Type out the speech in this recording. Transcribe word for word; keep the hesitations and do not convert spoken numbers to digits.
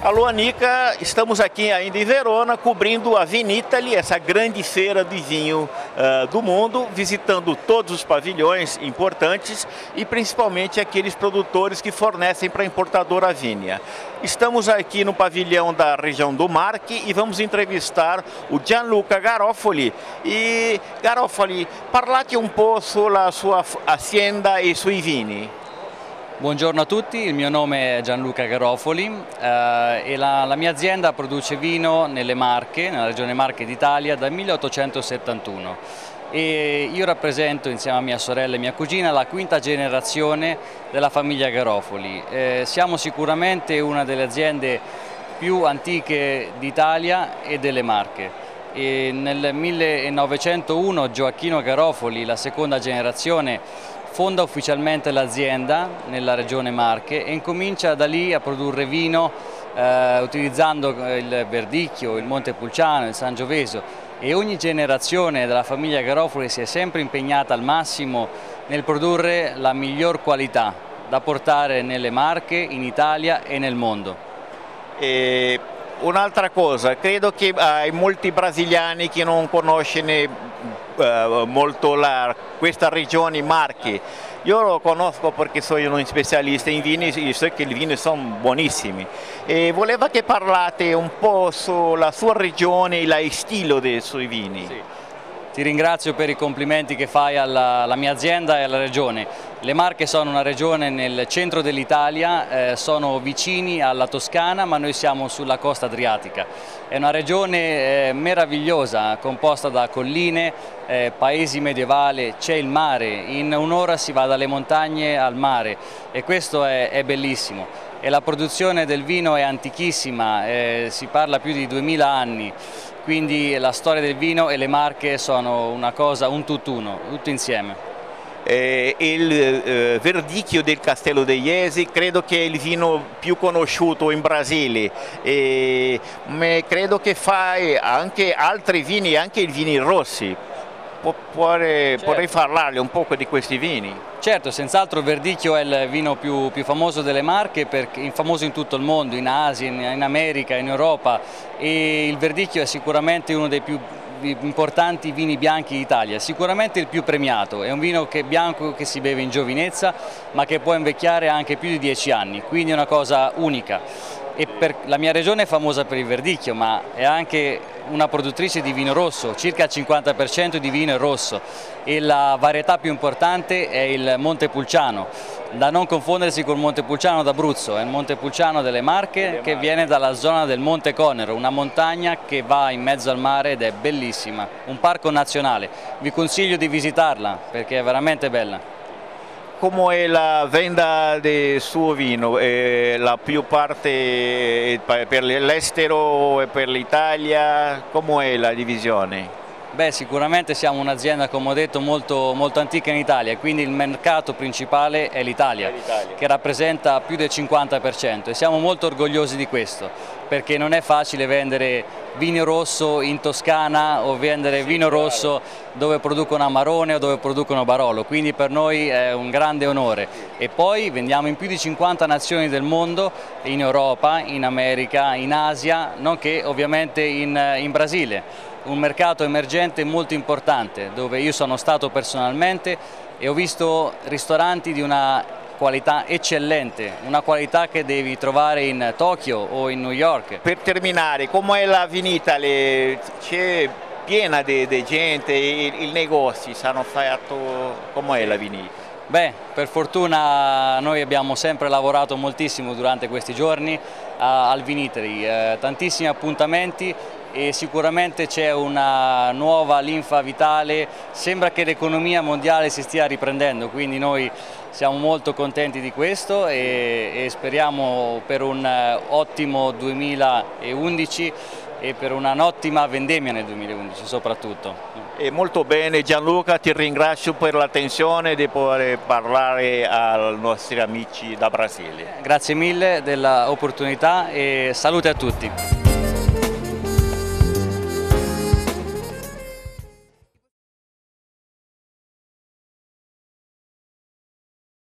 Alô, Anica, estamos aqui ainda em Verona, cobrindo a Vinitaly, essa grande feira de vinho uh, do mundo, visitando todos os pavilhões importantes e principalmente aqueles produtores que fornecem para a importadora Vigna. Estamos aqui no pavilhão da região do Marche e vamos entrevistar o Gianluca Garofoli. E Garofoli, parlate un po' sulla sua azienda e sui vini. Buongiorno a tutti, il mio nome è Gianluca Garofoli eh, e la, la mia azienda produce vino nelle Marche, nella regione Marche d'Italia, dal milleottocentosettantuno e io rappresento insieme a mia sorella e mia cugina la quinta generazione della famiglia Garofoli. Eh, siamo sicuramente una delle aziende più antiche d'Italia e delle Marche. E nel millenovecentouno Gioacchino Garofoli, la seconda generazione, fonda ufficialmente l'azienda nella regione Marche e incomincia da lì a produrre vino eh, utilizzando il Verdicchio, il Montepulciano, il Sangiovese, e ogni generazione della famiglia Garofoli si è sempre impegnata al massimo nel produrre la miglior qualità da portare nelle Marche, in Italia e nel mondo. E un'altra cosa, credo che hai molti brasiliani che non conoscono Uh, molto la, questa regione Marche. Io lo conosco perché sono un specialista in vini e so che i vini sono buonissimi. E volevo che parlate un po' sulla sua regione e il stile dei suoi vini. Sì. Ti ringrazio per i complimenti che fai alla, alla mia azienda e alla regione. Le Marche sono una regione nel centro dell'Italia, eh, sono vicini alla Toscana, ma noi siamo sulla costa adriatica. È una regione eh, meravigliosa, composta da colline, eh, paesi medievali, c'è il mare, in un'ora si va dalle montagne al mare e questo è, è bellissimo. E la produzione del vino è antichissima, eh, si parla più di duemila anni. Quindi la storia del vino e le Marche sono una cosa, un tutt'uno, tutto insieme. Eh, il eh, Verdicchio del Castello degli Iesi credo che è il vino più conosciuto in Brasile, eh, ma credo che fai anche altri vini, anche i vini rossi. Vorrei certo. parlarle un po' di questi vini. Certo, senz'altro il Verdicchio è il vino più, più famoso delle Marche, perché, famoso in tutto il mondo, in Asia, in, in America, in Europa, e il Verdicchio è sicuramente uno dei più importanti vini bianchi d'Italia, sicuramente il più premiato, è un vino che, bianco che si beve in giovinezza ma che può invecchiare anche più di dieci anni, quindi è una cosa unica. E per, la mia regione è famosa per il Verdicchio, ma è anche una produttrice di vino rosso, circa il cinquanta per cento di vino è rosso e la varietà più importante è il Montepulciano, da non confondersi col Montepulciano d'Abruzzo, è il Montepulciano delle Marche che viene dalla zona del Monte Conero, una montagna che va in mezzo al mare ed è bellissima, un parco nazionale, vi consiglio di visitarla perché è veramente bella. Come è la venda del suo vino? Eh, la più parte per l'estero e per l'Italia? Come è la divisione? Beh, sicuramente siamo un'azienda, come ho detto, molto, molto antica in Italia, quindi il mercato principale è l'Italia, che rappresenta più del cinquanta per cento e siamo molto orgogliosi di questo, perché non è facile vendere vino rosso in Toscana o vendere sì, vino chiaro. rosso dove producono Amarone o dove producono Barolo, quindi per noi è un grande onore. E poi vendiamo in più di cinquanta nazioni del mondo, in Europa, in America, in Asia, nonché ovviamente in, in Brasile. Un mercato emergente molto importante dove io sono stato personalmente e ho visto ristoranti di una qualità eccellente, una qualità che devi trovare in Tokyo o in New York. Per terminare, come è la Vinitaly? C'è piena di gente, i, i negozi hanno fatto, come è la Vinitaly? Beh, per fortuna noi abbiamo sempre lavorato moltissimo durante questi giorni a, al Vinitaly, eh, tantissimi appuntamenti e sicuramente c'è una nuova linfa vitale, sembra che l'economia mondiale si stia riprendendo, quindi noi siamo molto contenti di questo e, e speriamo per un ottimo duemilaundici e per un'ottima vendemmia nel duemilaundici soprattutto. E molto bene Gianluca, ti ringrazio per l'attenzione di poter parlare ai nostri amici da Brasile. Grazie mille dell'opportunità e salute a tutti.